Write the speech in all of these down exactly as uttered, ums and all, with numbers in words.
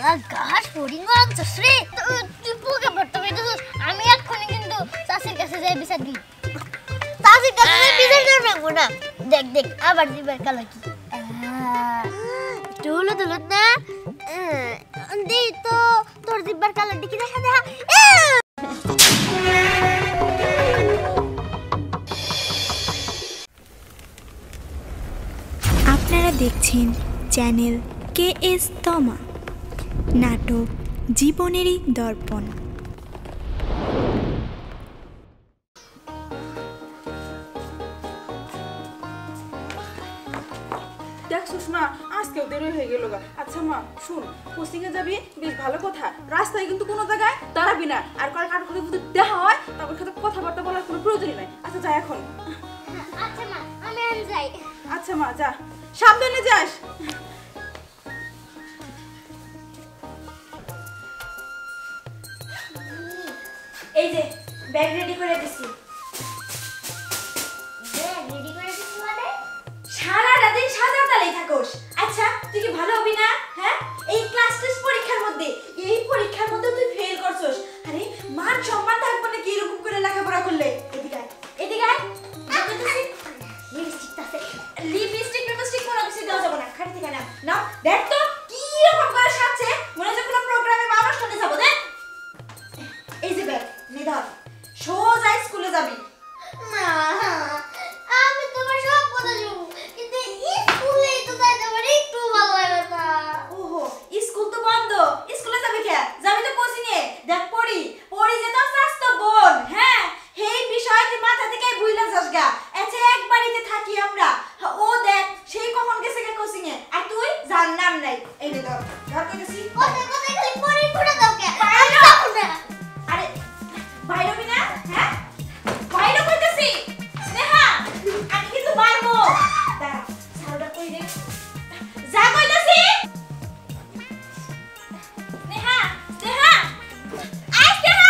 শালা ঘাস ফড়িং আনছস রে তুই পোকা পড়তে পেরেছিস আমি এক্ষুনি কিন্তু চাষির কাছে যাই বিচার দিই চাষির কাছে যাই বিচার করবো না দেখ দেখ আবার দিবার কালা কি একটু হলো তো না দেই তো তোর দিবার কালা দেখি দেখা দেখা আপনারা দেখছেন চ্যানেল কে এস তমা নাটক জীবনেরই দর্পণ। দেখ সুষমা আজকেও দেরি হয়ে গেল। আচ্ছা মা শুন, কোচিং এ যাবি বেশ ভালো কথা, রাস্তায় কিন্তু কোনো জায়গায় দাঁড়াবি না, আর কার কার কথা যদি দেখা হয় তারপর সাথে কথাবার্তা বলার কোনো প্রয়োজনই নাই। আচ্ছা যা এখন। আচ্ছা মা আমি আজ যাই। আচ্ছা মা যা, সাবধানে যাস। এই যে ব্যাগ রেডি করে দিছি। ব্যাগ রেডি করে দিছিস মানে? সারাটা দিন সাজাতালেই থাকোস। আচ্ছা তুই কি ভালো হবি না? হ্যাঁ এই ক্লাস টেস্ট পরীক্ষার মধ্যে এই পরীক্ষার মধ্যে তুই ফেল করছস। আরে মান সম্মান থাকবে না কি এরকম করে লেখাপড়া করলে? এদিকে আয়, এদিকে আয়। লিপস্টিক আছে, লিপস্টিক লিপস্টিক কোনো কিছু দেওয়া যাবে না। খাটি থেকে না নাও, দেখ তো কি রকম করে সাজছে, মনে হচ্ছে কোনো প্রোগ্রামে বা অনুষ্ঠানে যাবো। দেখ এই যে ব্যাগ নিধা, সোজা স্কুলে যাবি। না আমি তোমার সব কথা শুনবো কিন্তু স্কুলেই তো যাইতে আমার একটু ভালো লাগে না। ওহো স্কুল তো বন্ধ, স্কুলে যাবি কে? যাবি তো কোচিং এ। দেখ পড়ি পড়ি যে তোর স্বাস্থ্য বোন। হ্যাঁ এই বিষয় তুই মাথা থেকে ভুইলা যাস গা। আচ্ছা এক বাড়িতে থাকি আমরা, ও দেখ সেই কখন গেছে কে কোচিং এ, আর তুই জান নাম নাই। এই নে ধর ধর কইতেছি। ওতে কোতে খালি পরি ফুটা দাও কে? বাইরে যাও না। আরে বাইরে হবি না? হ্যাঁ বাইরে কইতেছি। স্নেহা আমি কিন্তু মারবো। দাঁড়া সারোটা কই দে, যা কইতেছি। স্নেহা স্নেহা আই স্নেহা,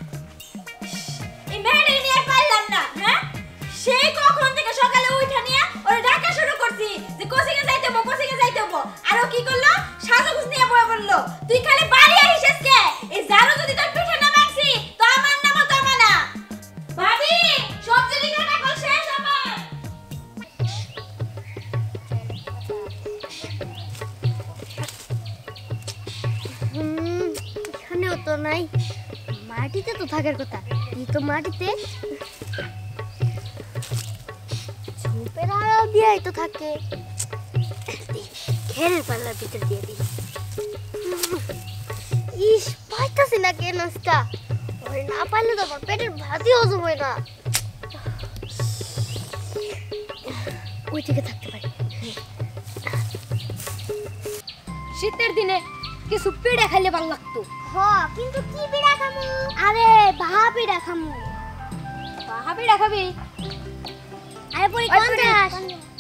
এই মেয়েটা নিয়ে আর পারলাম না। হ্যাঁ সেই কখন থেকে সকালে উঠা নিয়ে ওরে ডাকা শুরু করছি যে কোচিং এ যাইতে হবো কোচিং এ যাইতে হবো, আর ও কি করলো সাজুগুজ নিয়ে বয়ে বললো তুই খালি বাড়ি আইছিস কে? এই জারো যদি তোর পিঠে না মারছি তো আমার নামও তমা না। ভাবি সবজি লিখে রাখো শেষ আমার। হুম এখানেও তো নাই, মাটিতে তো থাকার কথা। এই তো মাটিতে ঝোপের আড়াল দিয়েই তো থাকে। ঘেরের পাল্লার ভিতর দিয়ে দিই। ইস পাইতাছি না কে নাস্তা, ওরে না পাইলে তো আমার পেটের ভাতই হজম হয় না। ওই থেকে থাকতে পারি। শীতের দিনে কিছু পিঠা খাইলে ভালো লাগতো। হ কিন্তু কি পিঠা খামু? আরে ভাহা পিঠা খামু। ভাহা পিঠা খাবি? আরে পরি কোন যাস?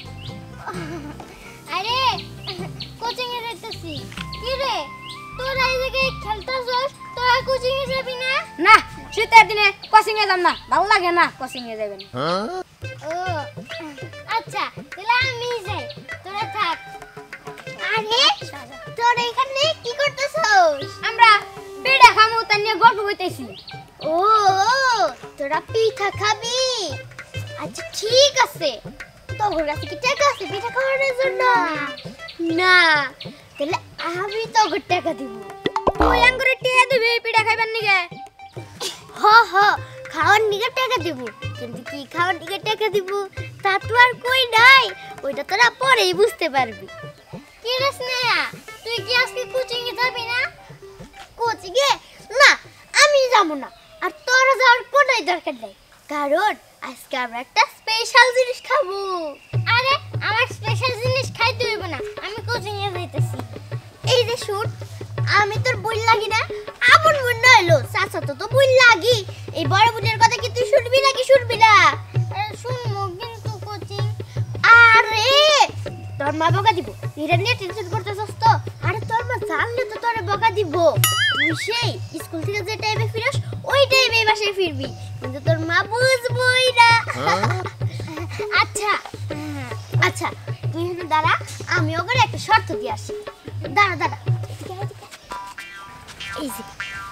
আরে কোচিং এ যাইতেছি। কি রে তোরা এই জায়গায় খেলতাছস, তোরা কোচিং এ যাবি না? না শীতের দিনে কোচিং এ যাব না, ভালো লাগে না কোচিং এ যাবেন। ও আচ্ছা তাহলে আমি যাই, তোরা থাক। আরে তোরা এখানে কি করতেছস? আমরা পিঠা খামু তাই নিয়ে গল্প কইতেছি। ও তোরা পিঠা খাবি? আচ্ছা ঠিক আছে, তোর কাছে কি টাকা আছে পিঠা খাওয়ানোর জন্য? না তাহলে আমি তোকে টাকা দিব। তুই আঙ্গুরে টিয়া দিবি পিঠা খাইবার নিগে? হ হ খাওয়ার নিগে টাকা দিব, কিন্তু কি খাওয়ার নিগে টাকা দিব তা তো আর কই নাই, ওইটা তোরা পরেই বুঝতে পারবি। কি রে স্নেহা তুই কি আজকে কোচিং এ যাবি না? কোচিং এ না আমি যাব না, আর তোর যাওয়ার কোনো দরকার নাই, কারণ আজকে আমরা একটা স্পেশাল জিনিস খাবো। আরে আমার স্পেশাল জিনিস খাইতে হইব না, আমি কোচিং এ যাইতেছি। এই যে শুট আমি তোর বই লাগি না, আপন বোন নইলো চাচা তো তো বই লাগি। এই বড় বোনের কথা কি তুই শুনবি নাকি শুনবি না? আরে শুনবো কিন্তু কোচিং। আরে তোর মা বকা দিব, এটা নিয়ে টেনশন করতেছস তো? আরে তোর মা জানলে তো তোরে বকা দিব। তুই সেই স্কুল থেকে যে টাইমে ফিরস ওই টাইমে বাসায় ফিরবি, কিন্তু তোর মা বুঝবই না। আচ্ছা আচ্ছা তুই এখানে দাঁড়া, আমি ওকে একটা শর্ত দিয়ে আসি। দাঁড়া দাঁড়া এই যে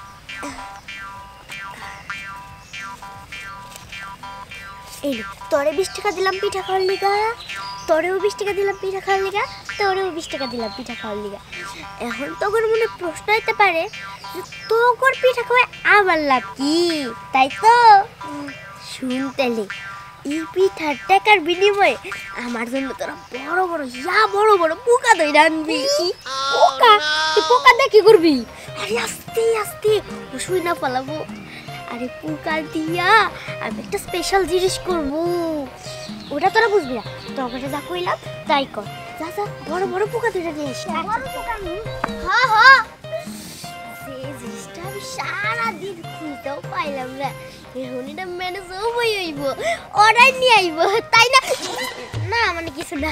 এই তোরে বিশ টাকা দিলাম পিঠা খাওয়ার লিগা, তোরেও বিশ টাকা দিলাম পিঠা খাওয়ার লিগা, তোরেও বিশ টাকা দিলাম পিঠা খাওয়ার লিগা। এখন তোর মনে প্রশ্ন হইতে পারে যে তোর পিঠা খাওয়ায় আমার লাভ কি, তাই তো? শুনতেলে এই পিঠার টাকার বিনিময়ে আমার জন্য তোরা বড় বড় ইয়া বড় বড় পোকা দই রানবি। পোকা? তুই পোকা দিয়ে কি করবি? আরে আস্তে আস্তে শুই না পালাবো। আরে পোকা দিয়া আমি একটা স্পেশাল জিনিস করব, ওটা তোরা বুঝবি না। তোর কাছে যা কইলাম তাই কর, যা যা বড় বড় পোকা দুইটা নিয়ে এসে। হ্যাঁ হ্যাঁ, সে জিনিসটা আমি সারাদিন খুঁজতেও পাইলাম না, রনিটা ম্যানেজ হই হইব, ওরাই নিয়ে আইব, তাই না? না মানে কিছু না।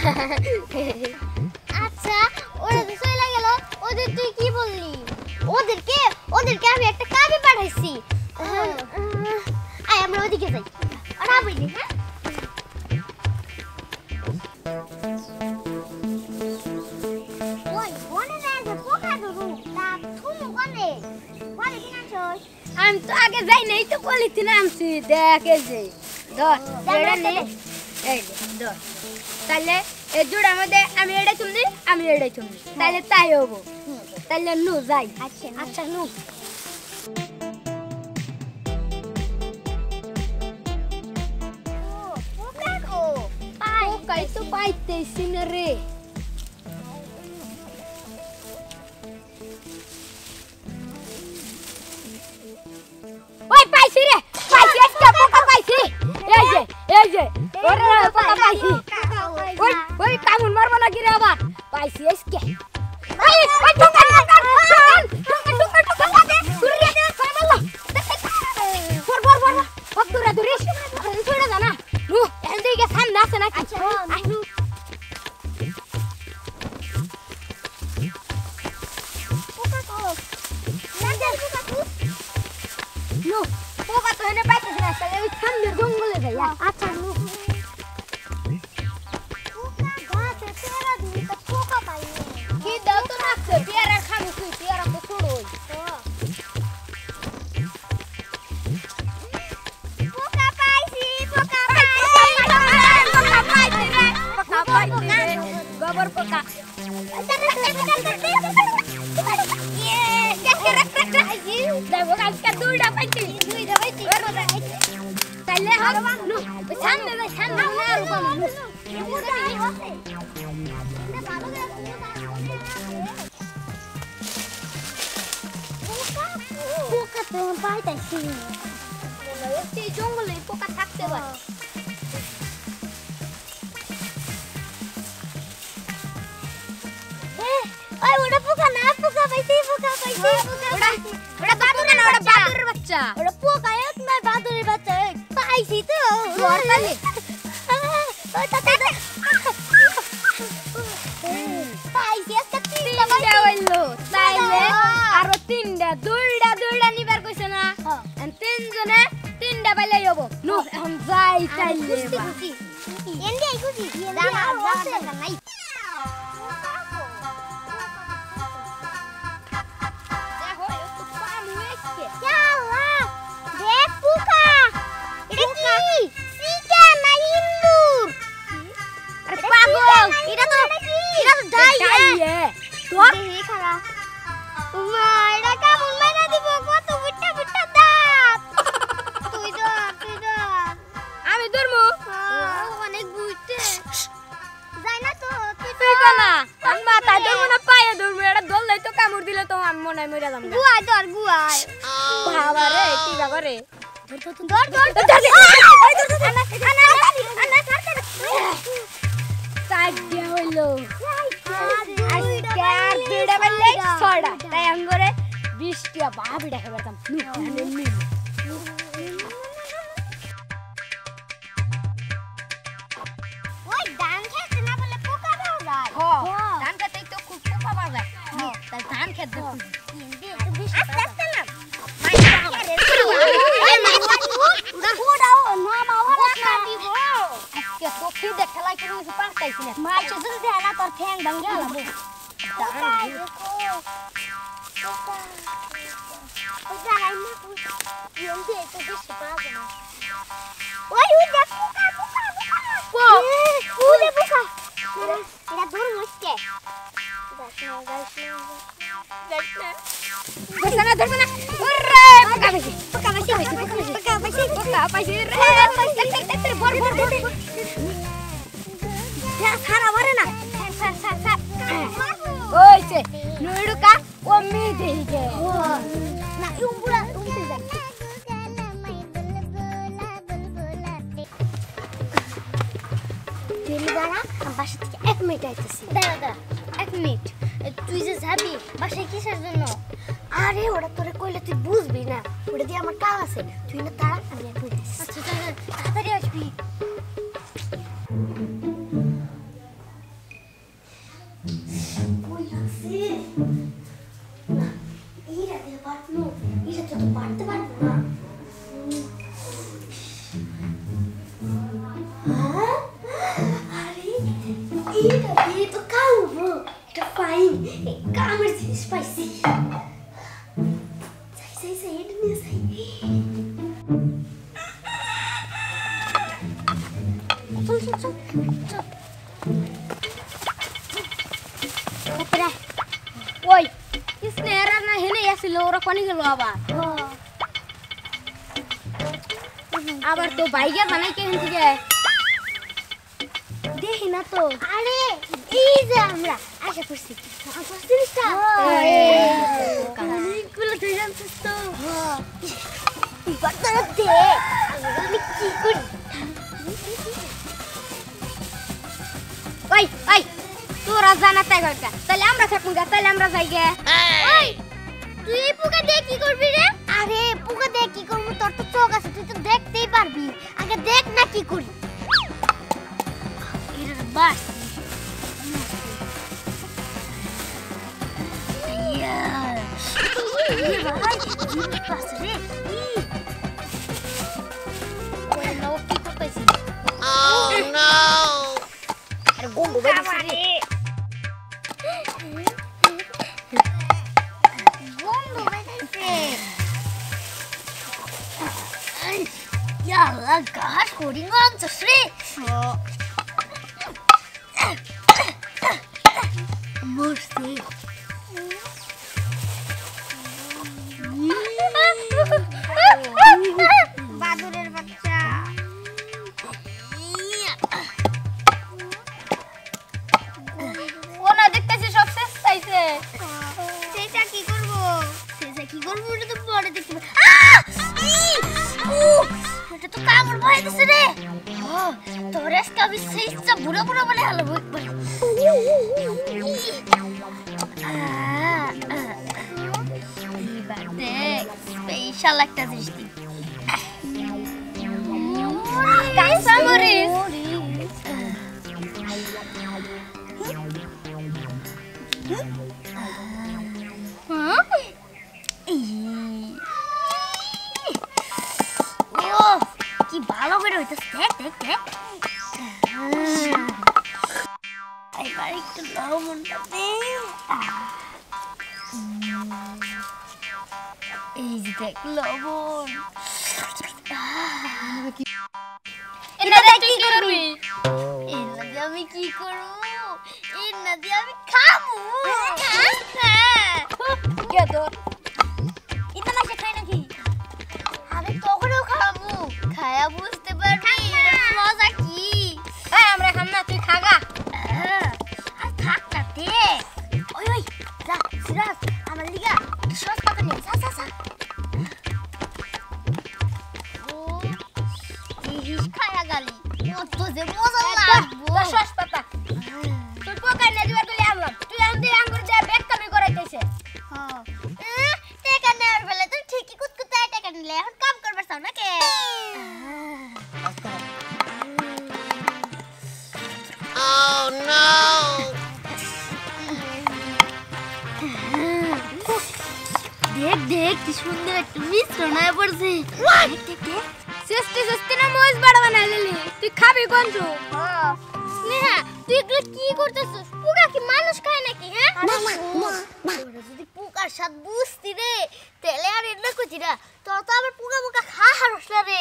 আচ্ছা ওরা তো চলে গেল, ওদের তুই কি বললি? ওদেরকে ওদেরকে আমি একটা কাজে পাঠাইছি। আয় আমরা ওদিকে যাই, ওরা বলি। হ্যাঁ ওই বনে না যে পোকা ধরু তা তুমি বনে বনে কি নাচছ? আমি তো আগে যাই নাই তো কলিতে নামছি। দেখ এই যে ধর এটা নে, এই যে ধর। তাহলে এই জোড়ার মধ্যে আমি এটাই তুমি আমি এটাই তুমি, তাহলে তাই হবো। তাহলে নু যাই। আচ্ছা আচ্ছা নু। পোকাই তো পাইতেছি না রে। ওই পাইছি রে, পাইছি একটা পোকা পাইছি। এই যে এই যে ওরে পোকা পাইছি। ওই ওই কামুন মারবো না কি রে আবার? পাইছি আজকে। এই ওই পোকা পোকা পোকা পোকা পোকা দে ঘুরে দে কই মারলো। বর বর বর হক দূরে দূরে ছড়া জানা নু এখান থেকে সামনে আসে নাকি? আই নু পোকা কো লাগা পোকা কো নু পোকা তো এনে পাইতেছ না, তাহলে ওই সামনের জঙ্গলে যাই। আচ্ছা নু পোকা গাছে তেরা দিই তো পোকা পাইনি কি দাও তো রাখছে পেয়ারা খাবো তুই, পেয়ারা তো ছোড়ই। পোকা পাইছি পোকা পোকা পাইছি রে, পোকা পাইছি রে, গোবর পোকা। ইয়ে দেখে রাখ রাখ দেখো আজকে দুইটা পাইছি, দুইটা পাইছি তাইলে হবে নু ওই সামনে যাই, সামনে না আর কম নু। পোকা তো পাইতাছি এই জঙ্গলে পোকা থাকতে পারে। ওই ওটা পোকা না, পোকা পাইছি পোকা পাইছি পোকা পাইছি। ওটা বাদুর না, ওটা বাদুরের বাচ্চা। ওটা পোকা এক নয় বাদুরের বাচ্চা, এই পাইছি তো ধর তাহলে। ওটা তো পাইছি একটা তিনটা তিনটা হইলো, তাইলে আরো তিনটা দুইটা দুইটা নিবার কইছে না? হ্যাঁ। এখন তিনজনে তিনটা পাইলেই হবো। নু এখন যাই তাইলে খুশি বা। খুশি এন্ডি আই খুশি দাঁড়া দাঁড়া নাই দেখো একটু পাম হয়েছে। ইয়াল্লা দেখ পোকা এটা কি সিকা না ইন্দুর? আরে পাগল, এটা তো এটা তো ডাইয়ে ডাইয়ে। তো দেখি খালা মা এটা কেমন মাইনা দিব, কত বুট্টা বুট্টা দাঁত। তুই ধর তুই ধর আমি ধরমু। অনেক বুটে যাই না তো তুই তুই কো না, আমি মাথায় ধরবো না পায়ে ধরবো, এটা ধরলেই তো কামড় দিলে তো আমি মনে হয় মরে যাবো। গুয়াই ধর গুয়াই বাবা রে কি বাবা রে। ধর ধর ধর আনা আনা আনা ছাড় সাইড দিয়া হইলো। দুইটা আজকে আর দুইটা পাইলে ছয়টা, তাই আমি করে বিশটা ভাবিটা খেয়ে পেতাম। ওই ডান খেতে না বলে পোকা পাওয়া যায়। ধান খেতেই তো খুব পোকা পাওয়া যায়, তাই ধান খেতে দেখুন। আস্তে আস্তে না ওই মাই পুরাও না মাওয়া না দিব আজকে তো খিদে খেলাই করে কিছু পারতাইছি না। মাই যদি দেনা তোর ঠ্যাং ভাঙে লাবো ওই জায়গায় না ইয়ম দিয়ে তো বেশি পাবে না ওই ওই দেখ পোকা পোকা পোকা ওই দেখ পোকা এটা দূর মুছকে ধরছনা ধরছনা ওরে পোকা বেশি পোকা বেশি পোকা বেশি পোকা বেশি রে বড় বড় বড় যা সারা বড় না সার সার সার ওই সে নুড়ুকা ও মি দেইগে না উমপুরা উমতে যাই তুই দাঁড়া আমি বাসা থেকে এক মিনিট আইতেছি দাঁড়া দাঁড়া এক মিনিট তুই যে যাবি বাসায় কিসের জন্য আরে ওরা তোরে কইলে তুই বুঝবি না ওটা দিয়ে আমার কাজ আছে তুই না তাড়া আমি এক মিনিট আচ্ছা তাড়াতাড়ি আসবি কই লাগছে না এইটা দিয়ে পারবো এইটা তো তো পারতে পারবো না আরে এইটা দিয়ে তো খাবো এটা ফাইন কামের জিনিস পাইছি সাই সাই সাই এটা নিয়ে সাই চল চল চল চল ওপরে ওই স্নেহা না হেনে আসিল ওরা কোনি গেল আবার আবার তো বাইকে বানাই কে হিন্দি যায় দেখি না তো আরে এই যে আমরা আশা করছি আমার জিনিসটা অনেকগুলো তুই জানছিস তো এবার তোরা দে আমি কি করি ওই ওই তোরা জানা তাই গলকা তাহলে আমরা থাকুন গা তাহলে আমরা যাই গে ওই তুই এই পোকা দিয়ে কি করবি রে আরে পোকা দিয়ে কি করব তোর তো চোখ আছে তুই তো দেখতেই পারবি আগে দেখ না কি করি এর বাস ইয়া এই ভাই কি পাস রে ওই নাও কি করতেছিস Oh no! আরে গন্ধ বেরিয়েছে রে গন্ধ বেরিয়েছে ইয়া গাছ হরিণ আনছিস রে মরছে বাদুরের বাচ্চা কোনা দেখতেছি সব শেষ চাইছে সেটা কি করব সেটা কি করব এটা তো পরে দেখতে এটা তো কামড় ভয় দিছে রে তোর আজকে আমি সেইটা বুড়ো বুড়ো বলে হালবো একবার স্পেশাল একটা জিনিস দিই কাঁচা মরিচ কি ভালো করে হইতেছে দেখ দেখ দেখ এবার একটু লবণটা দে এই যে দেখ লবণ এটা দিয়ে কি করবি এর দিয়ে আমি কি করবো এর দিয়ে আমি খাবো কে তোর এটা না খাই নাকি আমি তখনও খাবো খায়া বুঝতে পারবি এর মজা কি এই আমরা খাম না তুই খাগা আর থাক না দে ওই ওই যা সিরাজ আমার লিগা সস পাতা নিয়ে সা সা সা ও ইস খায়া গালি কত যে মজা লাগবো সস পাতা তুই পোকা না দিবা তুই আনলাম তুই আন দিয়ে আঙ্গুর দিয়ে বেক কামি করাইতেছে হ্যাঁ টাকা নেওয়ার বেলা তুই ঠিকই কুতকুতায় টাকা নিলে এখন কাম করবার চাও না কে Oh no! দেখ দেখ কি সুন্দর একটা মিশ্রণ হয়ে পড়ছে দেখ দেখ দেখ সস্তে সস্তে না মোজ বড় বানাইলি তুই খাবি কোনজু স্নেহা তুই এগুলো কি করতেছিস পোকা কি মানুষ খায় নাকি হ্যাঁ না মা মা যদি পোকা পোকার স্বাদ বুঝতি রে তেলে আর এনে কইছি না তোর তো আবার পোকা পোকা খা হারস না রে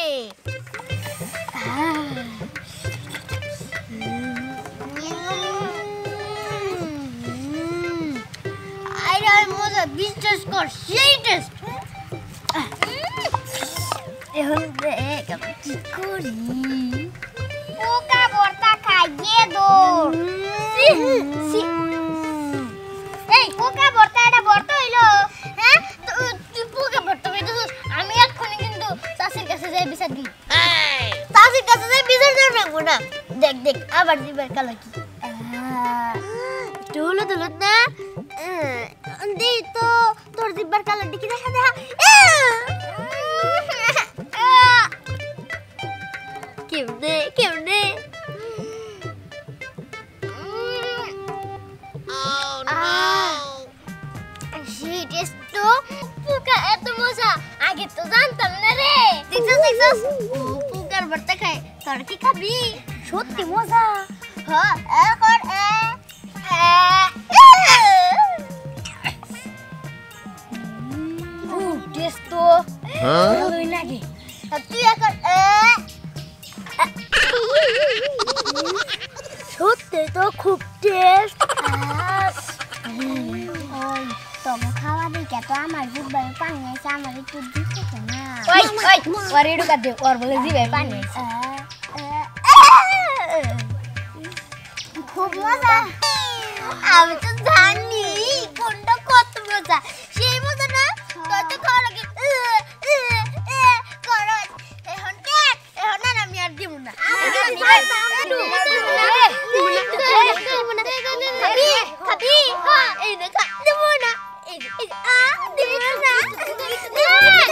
আরে মজা বিশ্বাস কর সেই টেস্ট এখন দেখ আমি কি করি পোকা ভর্তা খাইয়ে দৌড় এই পোকা ভর্তা এটা ভর্তা হইলো হ্যাঁ তুই পোকা ভর্তা হইতেছিস আমি এক্ষুনি কিন্তু চাষির কাছে যাই বিচার দিই চাষির কাছে যাই বিচার দেব রাখবো না দেখ দেখ আবার দিবার কালা কি একটু হলুদ হলুদ না দেই তো তোর দিবার কালার দিকে দেখা দেখা কেমনে কেমনে সেই টেস্ট তো পোকা এত মজা আগে তো জানতাম না রে দেখছস দেখছস ও পোকার ভর্তা খায় তোর কি খাবি সত্যি মজা হ্যাঁ এখন এ খুব টেস্ট তো ভালোই লাগে তুই এখন সত্যি তো খুব টেস্ট ওই তোমার খাওয়া দিকে তো আমার জিভে পানি আছে আমার একটু দিতে না ওই ওই ওর এডু কাটে ওর বলে জিভে পানি আছে খুব মজা আমি তো জানি কোনটা কত মজা সেই মজা না তোর তো খাওয়া লাগে এখন কেক এখন না আমি আর দিব না খাবি খাবি হ্যাঁ এই না দেব না এই আ দেব না